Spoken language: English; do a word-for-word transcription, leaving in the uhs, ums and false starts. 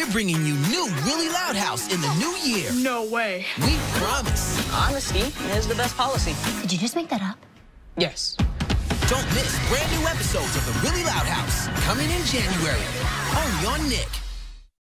we're bringing you new Really Loud House in the new year. No way. We promise. Honesty is the best policy. Did you just make that up? Yes. Don't miss brand new episodes of the Really Loud House coming in January. Only on Nick.